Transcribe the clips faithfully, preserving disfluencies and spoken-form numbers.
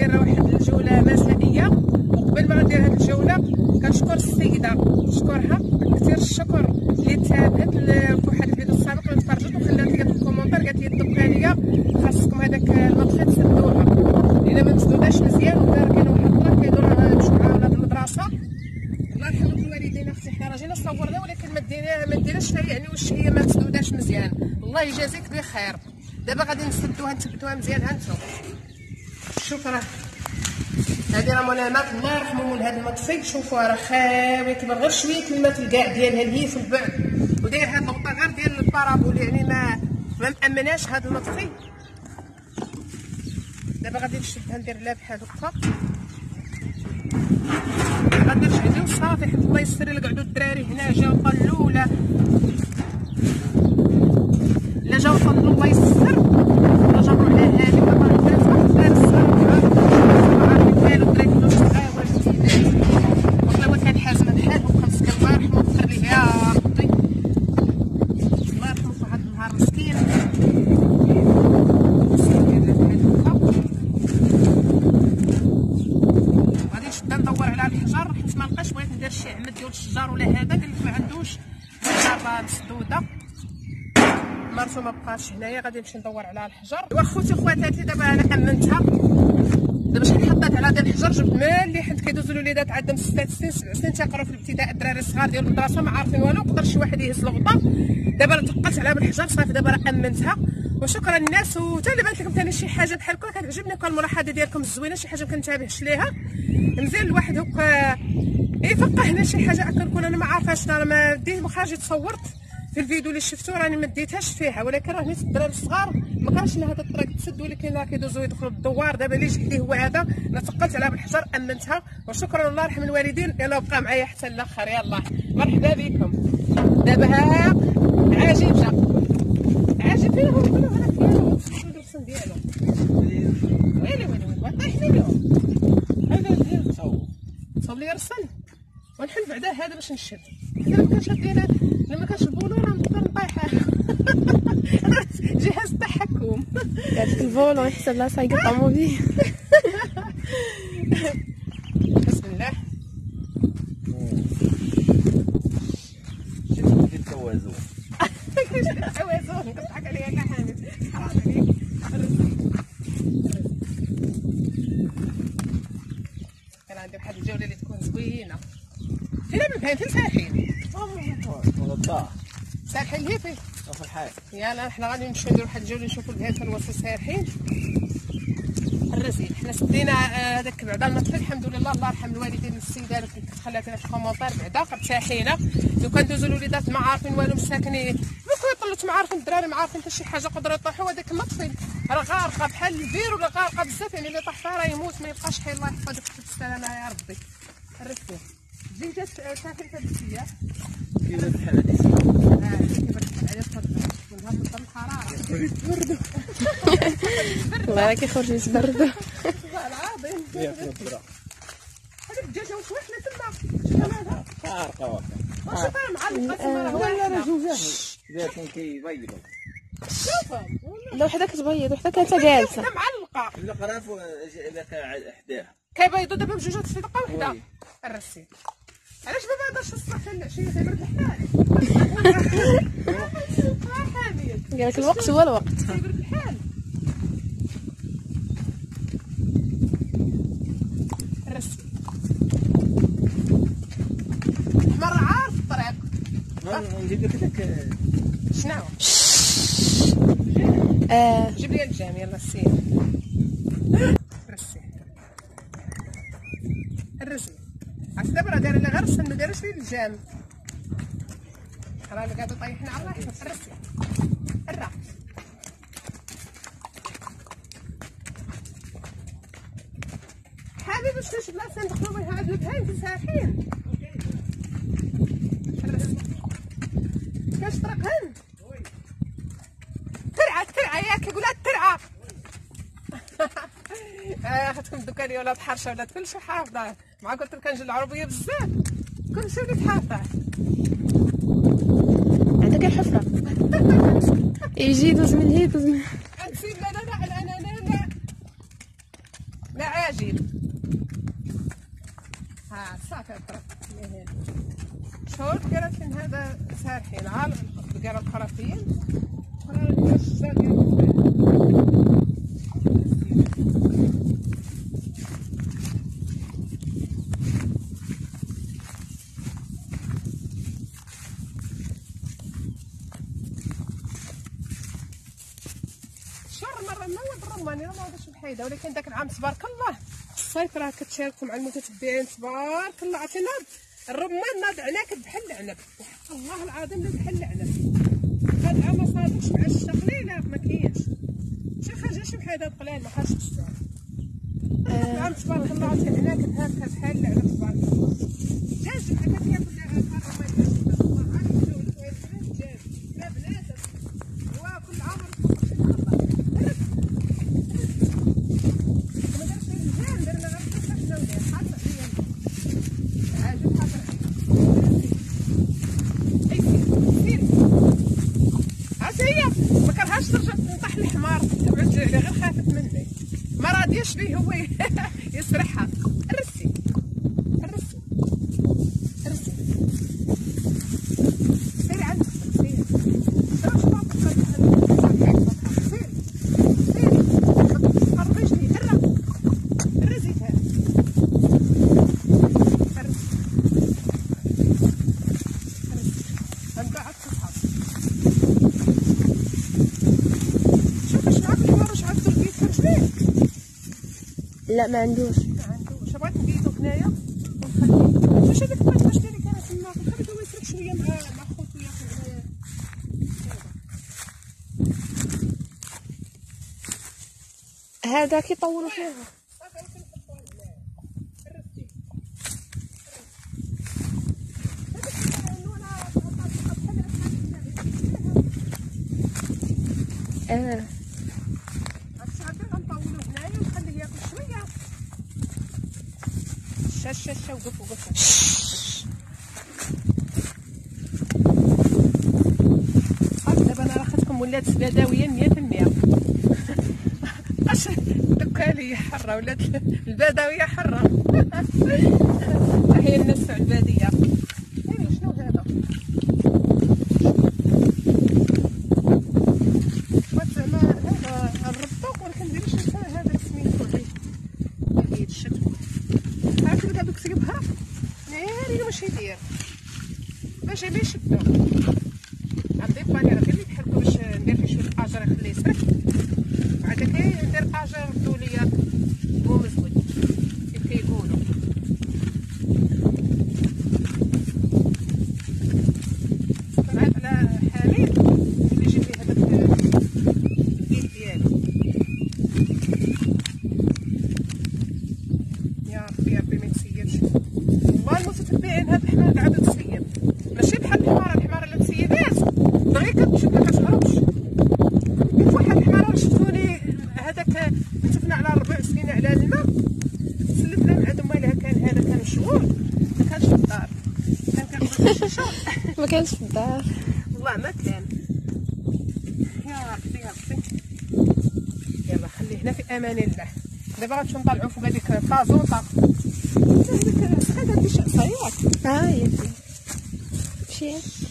غندير واحد الجوله مسائيه. وقبل ما غندير هذه الجوله كنشكر السيده، نشكرها كثير الشكر اللي تابعت لواحد الفيديو السابق اللي تفرجت وخلات لي في الكومونتير قالت لي الدقانيه خاصكم هذاك المطفي تسدوها لان ما مسدوداش مزيان، ودار كاين واحد الطرق كيدور نمشيو معاها لهاد المدرسه. الله يرحم الوالدين اختي، حنا راه جينا صورنا ولكن ما دينا ما ديناش فيها يعني واش هي ما مسدوداش مزيان. الله يجازيك بخير. دابا غادي نسدوها نثبتوها مزيان. ها انتم شكرا. هذه راه منامات الله يرحمه من هذا المطفي. شوفوا راه خاوي كبر غير شويه كلمات الكاع ديالها اللي في البعد، وداير هاد الغطا غير ديال البارابول يعني ما ما مامناش هذا المطفي. دابا غادي نشدها ندير لها بحال هكا، غادي نشعلو صافي حيت الله يسر الا قعدوا الدراري هنا جاو طلوا ولا لا جاو طلوا الله يسر ولا جبروا على هذيك دابا البنات واحد الدراري الصغار عارفين والو الدراري كلهم صغار جديدات والله ما كان حازمه بحالهم. خاصك الله يرحمه ويغفر ليه يا ربي، الله يرحمه في واحد النهار مسكين ندور على الحجر حيت ما لقاش. بغيت ندير شي عمد ديال الشجر ولا هذا، قال لك ما عندوش الحجر مسدوده مرتو ما بقاش هنايا. غادي نمشي ندور على الحجر. واخوتي خواتاتي دابا انا امنتها. دابا شحال حطيت على ديال الحجر جبت مالي حيت كيدوزو الوليدات عندهم ست سنين سبع سنين تيقراو في الابتداء، الدراري الصغار ديال المدرسه ما عارفين والو، يقدر شي واحد يهز الغطا. دابا تقلت عليها بالحجر صافي دابا راه امنتها. وشكرا للناس. وتا اللي بانت لكم ثاني شي حاجه بحال هكا كتعجبني كل الملاحظه ديالكم الزوينه، شي حاجه ما كنتابعش ليها مزيان الواحد هكا يفقهنا شي حاجه كنكون انا ما عارفاش. راه ما ديت ما خرجت تصورت في الفيديو اللي شفتو راني ما ديتهاش فيها، ولكن راه نيت الدراري الصغار ما كانش لها هذا الطريق تسد، ولكن راه كيدوزو يدخلوا الدوار. دابا اللي جهدي هو هذا، انا ثقلت عليها بالحجر امنتها. وشكرا الله يرحم الوالدين. يلا بقى معايا حتى الاخر. يلا مرحبا بكم. دابا ها عاجب جا عاجب فين هو كله هنا ديالو الرسم ديالو ويلي ويلي ويلي طيح ليهم هذا ديال تصاوب تصاوب لي الرسم ونحل بعدا هذا باش نشد. الا ما كانش ديال لما كانش البولون نقدر نطيحها. جهاز التحكم هذاك الفولون يحسب لا سايق طوموبيل. بسم الله. شفتي التوازن كاين التوازن كضحك عليا كاع حامد حرام عليك. كان عندي واحد الجوله اللي تكون زوينه. فين بنفهم فين سايحين؟ والله سايحين هي فين؟ في الحال. يلا حنا غادي نمشيو نديرو واحد الجوله نشوفو البهايم فين وصلوا سايحين. الرزين حنا سدينا هذاك بعدا المطفي الحمد لله. الله يرحم الوالدين السيده اللي كنت خلات لنا في الكومونتير بعدا ارتاحينا. لو كندوزو الوليدات ما عارفين والو مساكنين ما طلت ما عارفين الدراري ما عارفين حتى شي حاجه يقدروا يطيحوا. هذاك المطفي راه غارقه بحال البير ولا غارقه بزاف يعني اللي طاح فيها راه يموت ما يبقاش حي. الله يحفظك بالسلامه يا ربي. الرزين جيت ساكن في هاد السياح كيما بحال هادي اه كيبرد على الصدر ونهار في الحراره يتبردوا. والله راه كيخرجوا يتبردوا. العظيم. ياكلوا الذره. هذيك الدجاجه واش وحله تما شنو هذا؟ خارقه واقع. واش راه معلقه تما راه لا لا واحده. جوجان جاتهم كيبيضوا. شوفهم لا وحده كتبيض وحده كانت جالسه. وحده معلقه القراف الا كان حداها كيبيضوا دابا بجوجات في دقه وحده. وي. الرسيل علاش ما بادرش الصح العشيه تيبرد الحال. اه حامد قال لك الوقت هو الوقت. تيبرد الحال. الرسيل مرة عارف الطريق. نجيب لك داك شنو؟ اه جيب لي الجام يلا سير. الرسيل الرسيل عرفت دابا راه داير لي غير السن ما دايرش لي الجام. راه قاعد طيحنا على الله يحفظ. الرسيل الرا حبيبي شوف بلاصه ندخلوا بها هاد البهايم في ساحين. الرسيل كاش طرقهن ترعه ترعه ياك كيقولها الترعه. اه خدتكم الدكانيه ولات حرشه ولات كلشي حافظه. مع كنت كنجي العربيه بزاف كلشي وليت حافظه. عندك الحفره يجي يدوز من هي يدوز من نسيب لا لا لا لا لا لا لا عاجل الزين. ها صافي طرف هنا شوف كراتين هذا سارحين عال البقره الخرافيين راه ندير الشجر ديال شهر مره نوض الرماني راه ما غاديش بحيده، ولكن داك العام تبارك الله الصيف راه كتشاركوا مع المتتبعين تبارك الله. عرفتي الرمان ناض عناكب بحال العنب، وحق الله العظيم لا بحال العنب. هاد العام ما صادقش مع الشتا قليله ما كاينش شي حاجه شي بحال قليل ما خاصش الشتا. هاد العام تبارك الله عرفتي عناكب هكا بحال العنب تبارك الله. دجاج بحال كياكل الرمان الله عارف دجاج لا بنادم هو كل عام ترجع تنطح الحمار تبعد غير خافت مني ما راضيش بيه هو يسرحها. الرسي الرسي الرسي سيري عندك سيري راه شباب سيري سيري ما تقربيش لي هرا الرزيت هذا الرسي الرسي غنباع عاد تصحاب. لا ما عندوش ما عندوش بغيت نبيتو هنايا ونخليه. واش هذاك الباش باش اللي كانت تما خليته يسرح شويه مع مع خوتو ياكل هنايا. هذا كيطولوا فيها صافي كنحطوه هنايا الرسي اه شاش شاش وقف وقف. دابا انا راه خدتكم ولات بدويه مية في المية. اش دوكا لي حره ولات البدويه حره. هي الناس تاع الباديه. ايوا شنو هذا؟ زعما هذا الربطوق ولكن نديروش هذا سميتو عليه اليد الشكل. عرفتي دابا دوك تجيبها ناري واش يدير باش باش يشدو. غنضيف بالي راه اللي تحركو باش ندير فيه شويه اجر يخليه يسرح. بعد كي ندير اجر ردوا ليا هو مزود كيف كيقولوا. كنعرف على حميد اللي يجيب لي هذاك البيت ديالو. يا ربي يا ربي ما يتسيبش والله. المتتبعين هاد الحمار قاعده تسيب ماشي بحال الحمار. الحمار اللي تسيبات دغيا كتشد ما كتهربش. واحد الحمار شفتوني هذاك نتفنا على ربع سنين على الماء سلفنا مع دمالها. كان هذا كان مشغول ما كانش في الدار كان كنخرج الشيشه ما كانش في الدار والله ما كان. يا ربي يا ربي يلا خليه هنا في امان الله. دابا غنمشيو نطلعو فوق هذيك الطازوطه. هذيك سخانه هادي شعصيات. ها هي مشي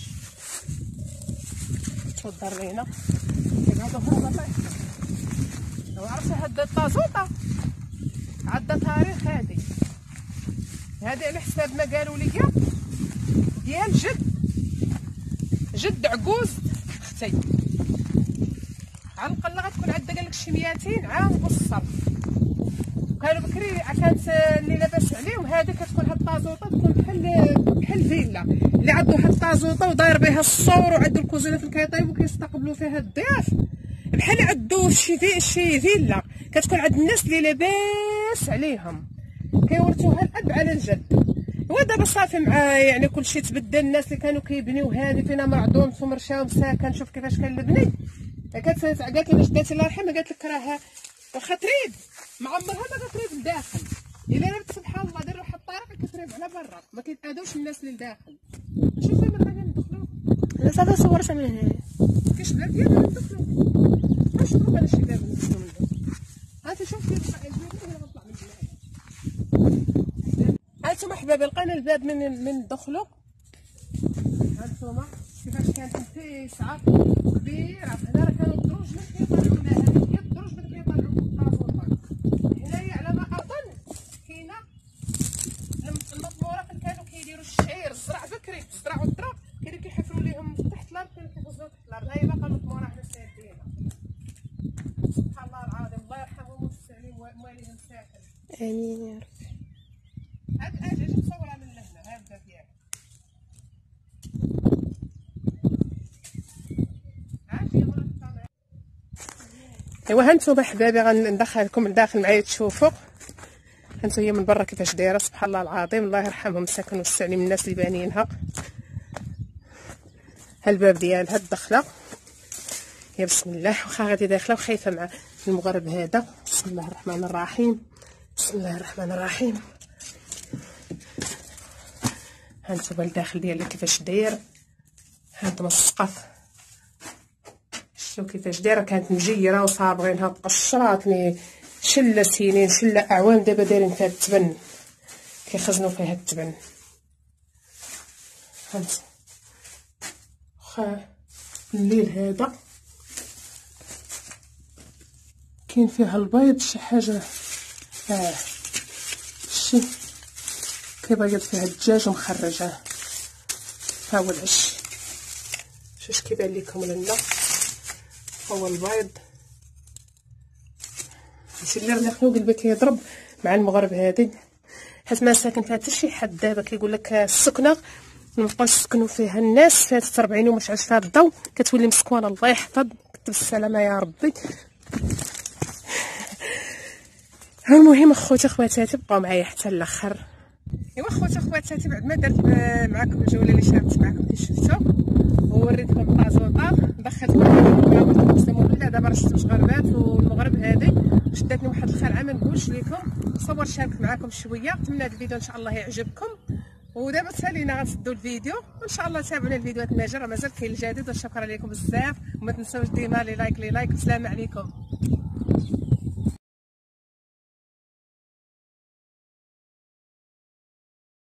تفضل لينا هذا هو والله. عرفتي هاد الطازوطه عندها تاريخ. هادي هادي على حساب ما قالوا لي ديال جد جد عكوز اختي. على الاقل غتكون عندها قالك شي ميتين عام بالصرف. كانوا بكري كانت اللي لاباس عليهم. هذه كتكون هاد الطازوطه تكون بحال بحال فيلا اللي عنده واحد الطازوطه وداير بها الصور وعنده الكوزينات اللي كيطيبوا كيستقبلوا فيها الضياف بحال عندو شي في شي فيلا. كتكون عند الناس اللي لاباس عليهم كيورثوها الاب على الجد. ودابا صافي مع يعني كلشي تبدل. الناس اللي كانوا كيبنيو هذه فينا معدوم ومرشاو مساكن. شوف كيفاش كان البني. قالت لي واش داتي الله يرحمها قالت لك راه واخا تريب ما عمرها ما كتريب لداخل. الا ربت سبحان الله دير واحد الطريق كتريب على برا ما كيتاذوش الناس اللي لداخل. شوفي من غادي ندخلو انا صافي صورتها من هنا. كاش بلاد ديالنا ندخلو واش نروح على شي باب ندخلو من هنا. هانتي شوفي القائد ديالي انا غنطلع من هنا. الباب، لقينا الباب من من دخلوا. هانتوما كيفاش كانت متسعه كبيره. هنا راه كانوا الدروج اللي كيطلعوا لنا، هذه هي الدروج اللي كيطلعوا في الطاسه. هنايا على ما اظن كاينه المطمورات اللي كانوا كيديروا الشعير، الزرع بكري، الزرع والذره كانوا كيحفروا ليهم تحت الارض، كانوا كيغزوا تحت الارض. هاهي باقا المطموره حنا سايدينها. سبحان الله العظيم، الله يرحمهم ويسع مواليهم ساكن. امين يا رب. هاد اجي اجي مصوره من لهنا، هاد الباب ديالها. ايوا هانتوما حبابي غندخلكم لداخل معايا تشوفوا. هانتو هي من برا كيفاش دايره. سبحان الله العظيم، الله يرحمهم ساكن ويوسع عليهم الناس اللي بانيينها. ها الباب ديالها الدخله. يا بسم الله، واخا غادي داخله وخايفه مع المغرب هذا. بسم الله الرحمن الرحيم، بسم الله الرحمن الرحيم. هانتوما الداخل ديالها كيفاش داير. هانتوما السقف شتو كيفاش دايره، كانت مجيره وصابغينها بقشرات شله سنين شله اعوام. دابا دايرين فيها التبن، كيخزنوا فيها التبن. هانت واخا الليل هذا كاين فيها البيض شي حاجه. اه شي كيبيض فيها الدجاج ومخرجه. ها هو العش، شوش كيبان لكم لنا، هو البيض. هادشي اللي راه خلو قلبي كيضرب مع المغرب هادي، حيت ما ساكن فيها حتى شي حد. دابا كيقول لك السكنه مابقاوش يسكنوا فيها الناس، فاتت أربعين يوم مشعلش فيها الضو، كتولي مسكونه. الله يحفظ، كتب السلامه يا ربي. المهم اخوتي اخواتاتي بقاو معايا حتى الاخر. ايوا اخوتي اخواتاتي بعد ما درت معكم الجوله اللي شاركت معكم كي شفتوا ووريتكم الطازونطار، دخلتكم قلت لكم سموا بالله. دابا راه شفتوا شغربات والمغرب هذه شداتني واحد الخلعه ما نقولش لكم. صور شاركت معكم شويه. نتمنى هذا الفيديو ان شاء الله يعجبكم. ودابا سالينا غنسدوا الفيديو وان شاء الله تابعونا الفيديوهات الماجره، مازال كاين الجديد. وشكرا لكم بزاف، وما تنساوش ديما لي لايك لي لايك. والسلام عليكم.